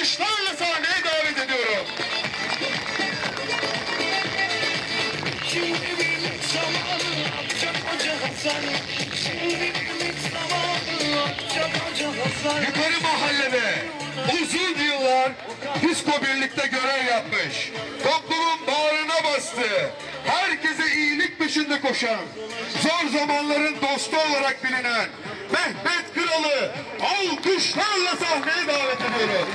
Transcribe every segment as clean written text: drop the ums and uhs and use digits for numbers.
alkışlarla sahneye davet ediyorum. Yukarı mahallede uzun yıllar disko birlikte görev yapmış, toplumun bağrına bastı, herkese iyilik peşinde koşan, zor zamanların dostu olarak bilinen Mehmet Kral'ı alkışlarla sahneye davet ediyorum.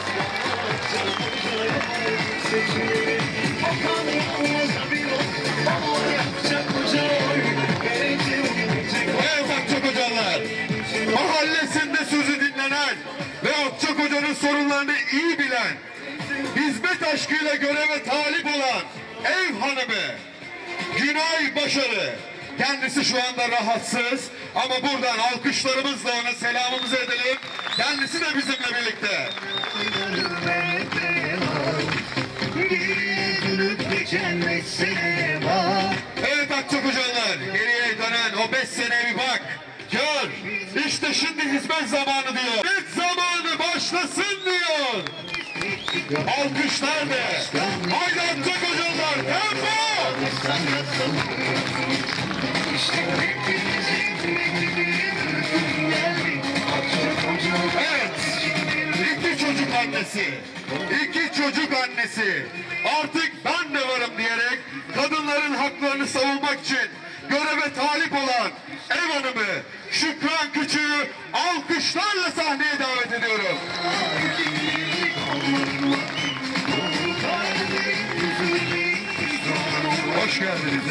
Evet Akçakocalılar, mahallesinde sözü dinlenen ve Akçakoca'nın sorunlarını iyi bilen, hizmet aşkıyla göreve talip olan ev hanımı Günay Başarı. Kendisi şu anda rahatsız ama buradan alkışlarımızla ona selamımızı edelim. Kendisi de bizimle birlikte. Evet Akçakocalılar, geriye dönen o 5 seneye bir bak. Gör, işte şimdi hizmet zamanı diyor. Hizmet zamanı başlasın diyor. Alkışlar de. Haydi Akçakocalılar, tempo! Evet, iki çocuk annesi. İki çocuk annesi. Artık ben de varım diyerek kadınların haklarını savunmak için göreve talip olan ev hanımı Şükran Küçük'ü alkışlarla sahneye davet ediyorum. Hoş geldiniz.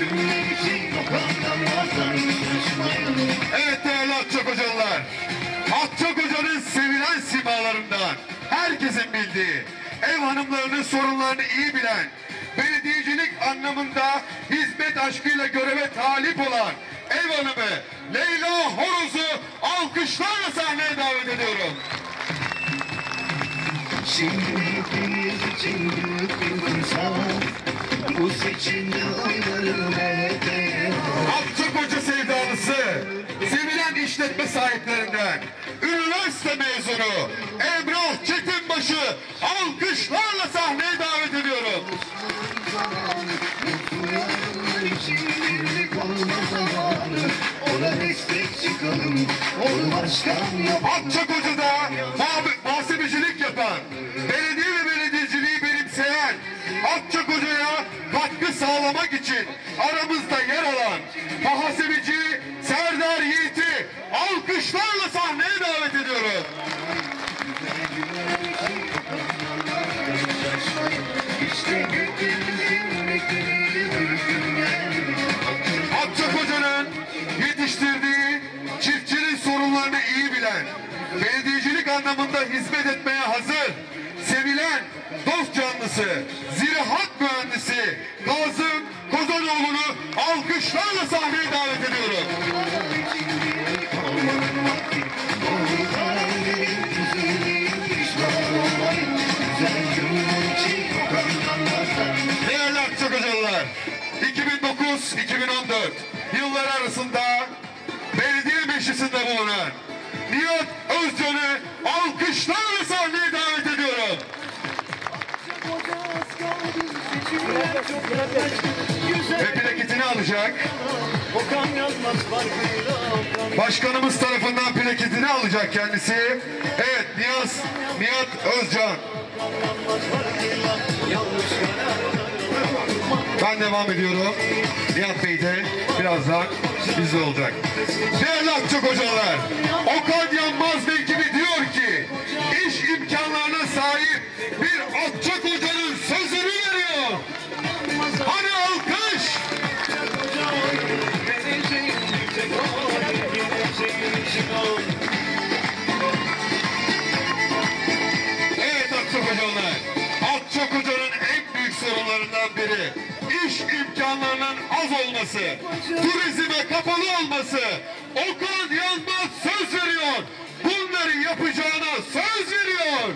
Evet değerli Akçakocalılar, Akçakoca'nın sevilen simalarından, herkesin bildiği, ev hanımlarının sorunlarını iyi bilen, belediyecilik anlamında hizmet aşkıyla göreve talip olan ev hanımı Leyla Horoz'u alkışlarla sahneye davet ediyorum. Şimdi hepimiz için büyük bir fırsat, bu seçimde oylarım hep. Akçakoca sevdalısı, sevilen işletme sahiplerinden, üniversite mezunu Emrah Çetinbaş'ı alkışlarla sahneye davet ediyorum. Ona destek çıkalım, onu başkan yap. Akçakoca'da muhasebecilik yapan, belediye ve belediyeciliği benimseyen, Akçakoca'ya katkı sağlamak için aramızda yer alan muhasebeci Serdar Yiğit'i alkışlarla sahneye davet ediyorum. Akçakoca'nın yetiştirdiği çiftçinin sorunlarını iyi bilen, belediyecilik anlamında hizmet etmeye hazır, sevilen dost canlısı, ziraat mühendisi Kazım Kozanoğlu'nu alkışlarla sahneye davet ediyorum. Değerli Akçakocalılar, 2009-2014 yılları arasında belediye meclisinde bulunan Nihat Özcan'ı alkışlarla sahneye davet ediyorum. Ve plaketini alacak. Başkanımız tarafından plaketini alacak kendisi. Evet, Nihat Özcan. Ben devam ediyorum. Nihat Bey de birazdan bizde olacak. Değerli Akçakocalılar, Okan Yanmaz ve ekibi diyor ki, iş imkanlarına sahip bir Akçakoca'nın sözünü veriyor. Hani alkış? Evet Akçakocalılar, Akçakoca'nın en büyük sorunlarından biri iş imkanlarının az olması, turizme kapalı olması. Okan Yanmaz söz veriyor, bunları yapacağına söz veriyor.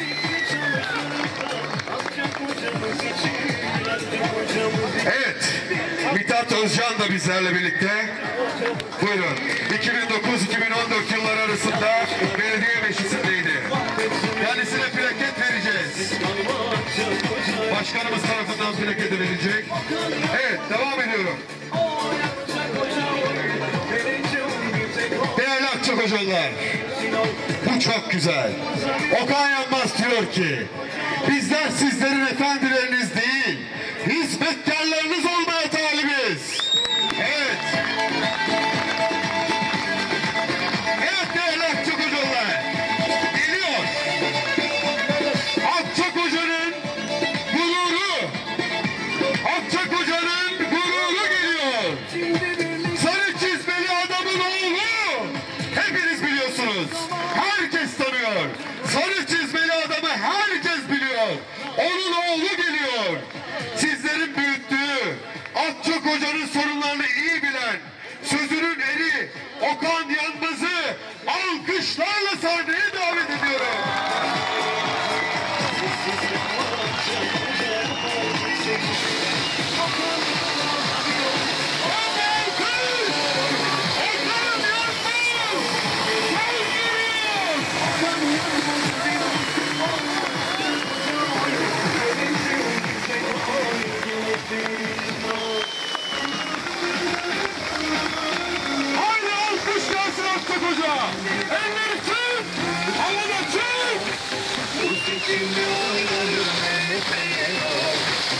Evet, Mithat Özcan da bizlerle birlikte. Buyurun. 2009-2014 yılları arasında belediye meclisindeydi. Kendisine plaket verecek. Bu çok güzel. Okan Yanmaz diyor ki, bizler sizlerin efendileriniz değil, hizmetkarlarınız olmaya talibiz. Evet. Evet değerli Akçakocalılar. Geliyor. Akçakoca'nın gururu. Akçakoca'nın gururu geliyor. Sarı çizmeli adamın oğlu. Hepiniz biliyorsunuz. Herkes tanıyor. Sarı çizmeli adamı herkes biliyor. Onun oğlu geliyor. Sizlerin büyüttüğü, Akçakoca'nın sorunlarını iyi bilen, sözünün eri Okan Yanmaz'ı alkışlarla sahneye davet ediyorum. Haydi alkışlansın Akçakoca. Elleri çık, havada çık. Bu seçimde oylarım hep beraber.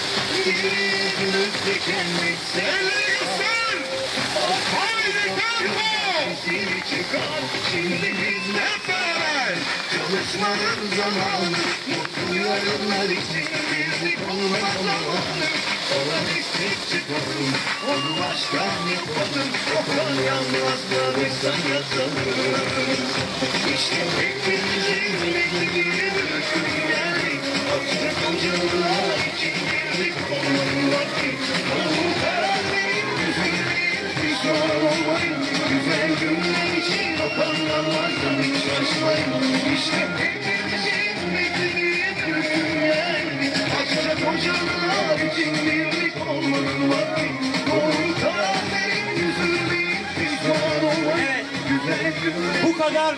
Yüreğimiz tükenmişse Elleri göster. Haydi tempo. seni çıkar. Şimdi biz Hep beraber. çalışmanın zamanı. Mutlu yarınlar için birlik olma zamanı. Ona destek çıkalım, onu başkan yapalım. Okan Yanmaz'la bir sanat alalım. İşte hepimizin beklediği bırakın geldik. Akçakocalılar için birlik olmanın vakti. Onun karar verin, üzülmeyin, pişman olmayın. Güzel günler için Okan Yanmaz'dan hiç şaşmayın. İşte hepimizin beklediği bırakın geldik. Akçakocalılar için birlik olmanın vakti. Onun karar verin, üzülmeyin, pişman olmayın. Evet. Güzel günler. Bu kadar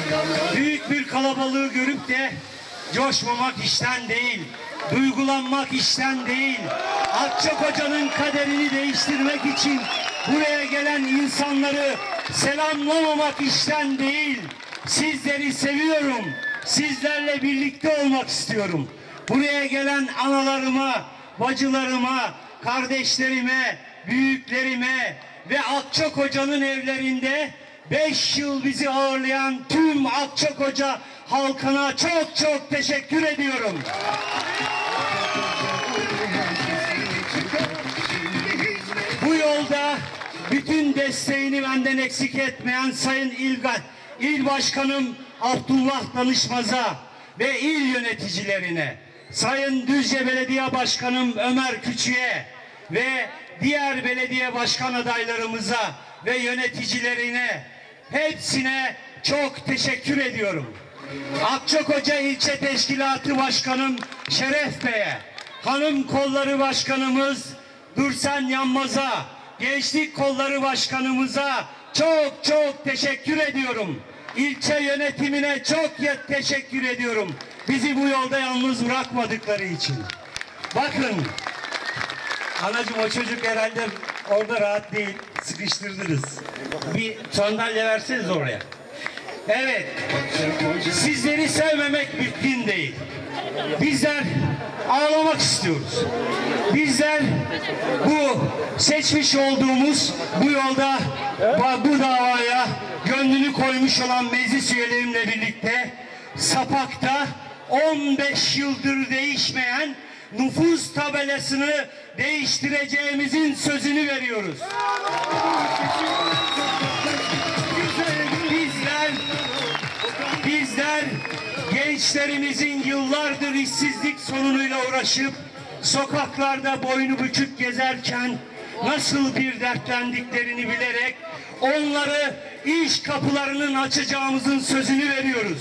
büyük bir kalabalığı görüp de coşmamak işten değil, duygulanmak işten değil, Akçakoca'nın kaderini değiştirmek için buraya gelen insanları selamlamamak işten değil, sizleri seviyorum, sizlerle birlikte olmak istiyorum. Buraya gelen analarıma, bacılarıma, kardeşlerime, büyüklerime ve Akçakoca'nın evlerinde 5 yıl bizi ağırlayan tüm Akçakoca halkına çok çok teşekkür ediyorum. Bu yolda bütün desteğini benden eksik etmeyen Sayın İl Başkanım Abdullah Danışmaz'a ve il yöneticilerine, Sayın Düzce Belediye Başkanım Ömer Küçük'e ve diğer belediye başkan adaylarımıza ve yöneticilerine, hepsine çok teşekkür ediyorum. Akçakoca İlçe Teşkilatı Başkanım Şeref Bey'e, Hanım Kolları Başkanımız Dursen Yanmaz'a, Gençlik Kolları Başkanımıza çok çok teşekkür ediyorum. İlçe yönetimine çok teşekkür ediyorum. Bizi bu yolda yalnız bırakmadıkları için. Bakın, anacığım o çocuk herhalde orada rahat değil, sıkıştırdınız. Bir sandalye verseniz oraya. Evet, sizleri sevmemek mümkün değil. Bizler ağlamak istiyoruz. Bizler bu seçmiş olduğumuz bu yolda bu davaya gönlünü koymuş olan meclis üyelerimle birlikte Sapak'ta 15 yıldır değişmeyen nüfus tabelasını değiştireceğimizin sözünü veriyoruz. Bizler gençlerimizin yıllardır işsizlik sorunuyla uğraşıp sokaklarda boynu bükük gezerken nasıl bir dertlendiklerini bilerek onları iş kapılarının açacağımızın sözünü veriyoruz.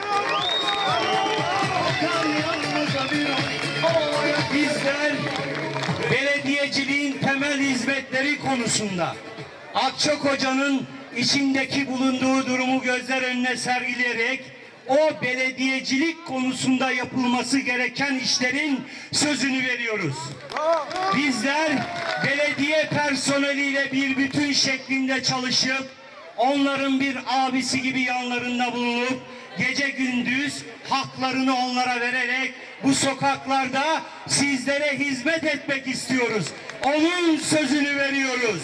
Bizler belediyeciliğin temel hizmetleri konusunda Akçakoca'nın içindeki bulunduğu durumu gözler önüne sergileyerek o belediyecilik konusunda yapılması gereken işlerin sözünü veriyoruz. Bizler belediye personeliyle bir bütün şeklinde çalışıp onların bir abisi gibi yanlarında bulunup gece gündüz haklarını onlara vererek bu sokaklarda sizlere hizmet etmek istiyoruz. Onun sözünü veriyoruz.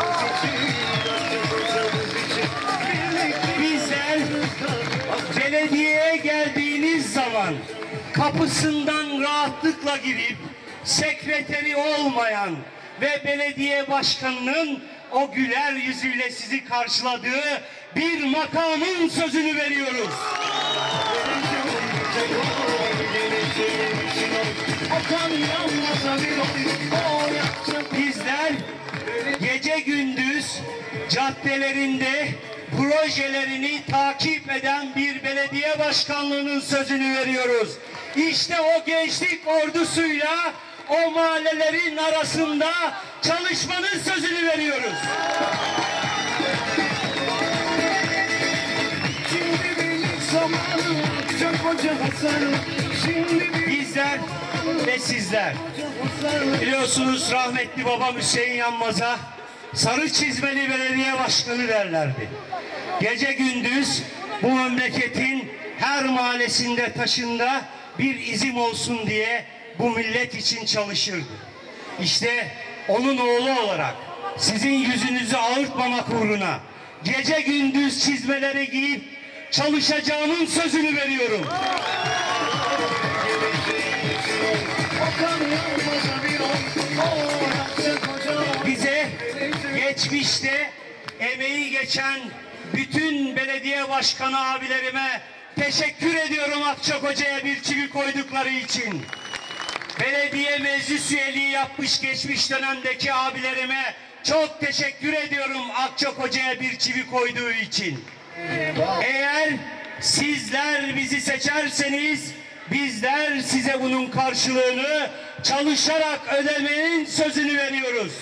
Bizler belediyeye geldiğiniz zaman kapısından rahatlıkla girip sekreteri olmayan ve belediye başkanının o güler yüzüyle sizi karşıladığı bir makamın sözünü veriyoruz. Bizler gece gündüz caddelerinde projelerini takip eden bir belediye başkanlığının sözünü veriyoruz. İşte o gençlik ordusuyla o mahallelerin arasında çalışmanın sözünü veriyoruz. Bizler ve sizler biliyorsunuz rahmetli babam Hüseyin Yanmaz'a sarı çizmeli belediye başkanı derlerdi. Gece gündüz bu memleketin her mahallesinde taşında bir izim olsun diye bu millet için çalışırdı. İşte onun oğlu olarak sizin yüzünüzü ağırtmamak uğruna gece gündüz çizmeleri giyip çalışacağımın sözünü veriyorum. Bize geçmişte emeği geçen bütün belediye başkanı abilerime teşekkür ediyorum Akçakoca'ya bir çivi koydukları için. Belediye meclis üyeliği yapmış geçmiş dönemdeki abilerime çok teşekkür ediyorum Akçakoca'ya bir çivi koyduğu için. Eğer sizler bizi seçerseniz bizler size bunun karşılığını çalışarak ödemenin sözünü veriyoruz.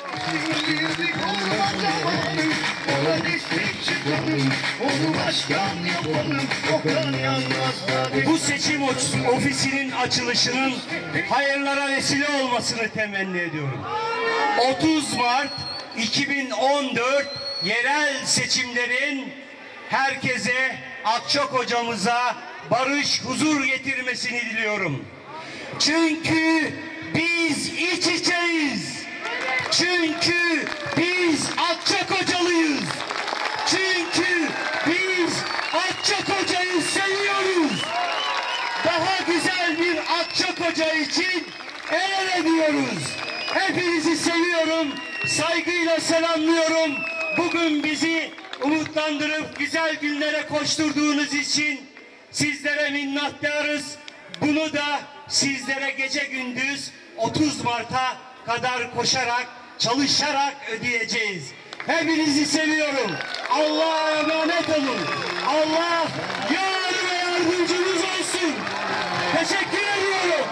Bu seçim ofisinin açılışının hayırlara vesile olmasını temenni ediyorum. 30 Mart 2014 yerel seçimlerin herkese, Akçakoca'mıza barış, huzur getirmesini diliyorum. Çünkü biz iç içeyiz. Çünkü biz Akçakocalıyız. Çünkü biz Akçakoca'yı seviyoruz. Daha güzel bir Akçakoca için el ele diyoruz. Hepinizi seviyorum, saygıyla selamlıyorum. Bugün bizi umutlandırıp güzel günlere koşturduğunuz için sizlere minnettarız. Bunu da sizlere gece gündüz 30 Mart'a kadar koşarak, çalışarak ödeyeceğiz. Hepinizi seviyorum. Allah'a emanet olun. Allah yar ve yardımcınız olsun. Teşekkür ediyorum.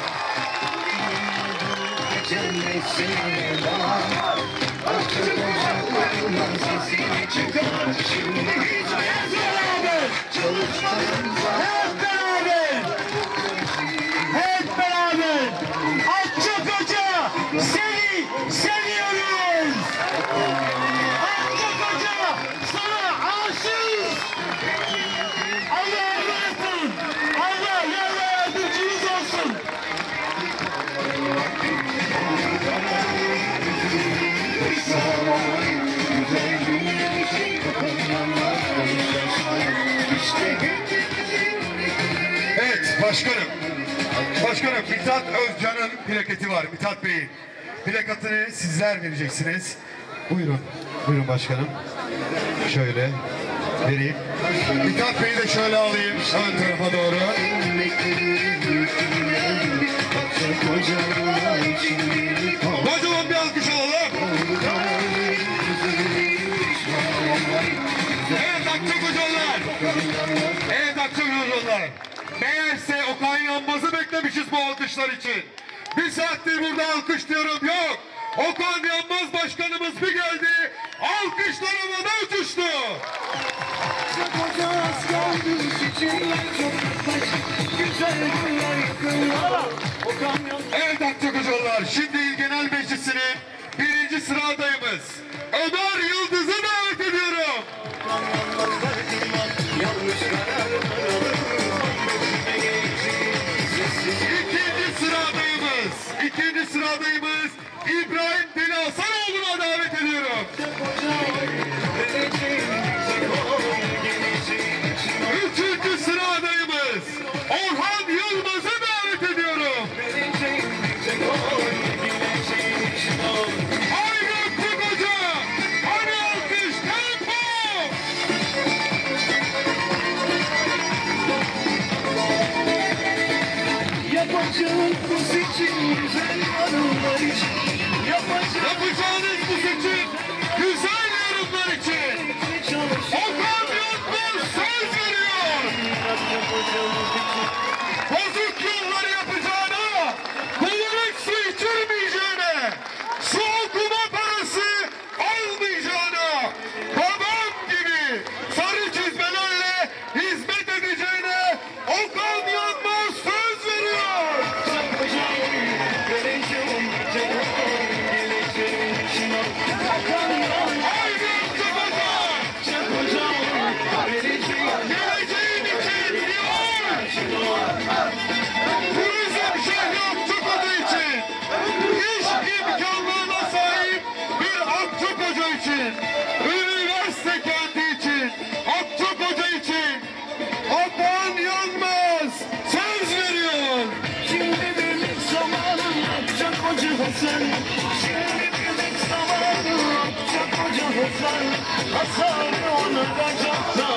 Hep beraber Akçakoca seni seviyoruz. Akçakoca sana aşığız. Allah'a emanet olun. Allah yar ve yardımcınız olsun. Evet başkanım. Başkanım Mithat Özcan'ın plaketi var. Mithat Bey'in plakatını sizler vereceksiniz. Buyurun. Buyurun başkanım. Şöyle vereyim. Mithat Bey'i de şöyle alayım ön tarafa doğru. Kocaman bir alkış alalım. Evet Akçakocalılar. Evet Akçakocalılar. Meğerse Okan Yanmaz'ı beklemişiz bu alkışlar için. Bir saattir burada alkış diyorum yok. Okan Yanmaz başkanımız bir geldi. Alkışlar havada uçuştu. Evet Akçakocalılar. Şimdi İl Genel Meclisi'nin 1. sıra adayımız Ömer Yıldız'ı davet ediyorum. adayımız İbrahim Deli Hasanoğlu'na davet ediyorum. Üçüncü sıra adayımız Orhan Yılmaz'ı davet ediyorum. Haydi Akçak Hoca! Hadi alkış, tempo! Yapacağım bu seçim güzel anılar için. Yapacağınız bu seçim güzel yorumlar için Okan Yılmaz söz veriyor. Bozuk yolları yapacağına, kullanık su içirmeyeceğine, su okuma parası almayacağına, babam gibi sarı çizmelerle hizmet edeceğine Okan Yılmaz söz veriyor. Haydi Akçak Hoca! Geleceğin için diyor. Turizm şehri Akçak Hoca için, iş imkanlarına sahip bir Akçak Hoca için, üniversite kenti için, Akçak Hoca için Okan Yılmaz söz veriyor. Şimdi birlik zamanı Akçak Hoca Hasan. Şimdi birlik zamanı Akçak Hoca Hasan. Hasan ona da çok